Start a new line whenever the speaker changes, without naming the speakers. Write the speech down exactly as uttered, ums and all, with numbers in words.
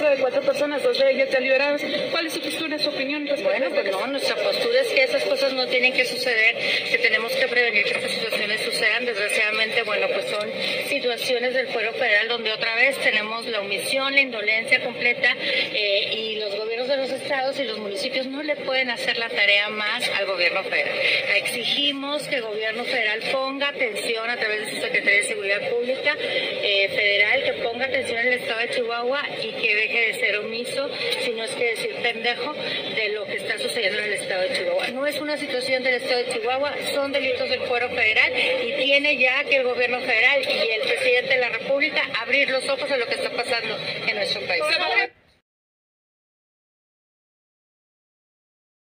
secuestro de cuatro personas, dos de ellas ya liberadas. ¿Cuál es su postura, su opinión?
Bueno, pues no, nuestra postura es que esas cosas no tienen que suceder, que tenemos que prevenir que estas situaciones sucedan. Desgraciadamente, bueno, pues son situaciones del fuero federal donde otra vez tenemos la omisión, la indolencia completa eh, y los gobiernos de los estados y los municipios no le pueden hacer la tarea más al gobierno federal. Exigimos que el gobierno federal ponga atención a través de su Secretaría de Seguridad Pública eh, federal, que ponga atención en el estado de Chihuahua y que deje de ser omiso, si no es que decir pendejo, de lo que está sucediendo en el estado de Chihuahua. No es una situación del estado de Chihuahua, son delitos del fuero federal y tiene ya que el gobierno federal y el presidente de la República abrir los ojos a lo que está pasando en nuestro país.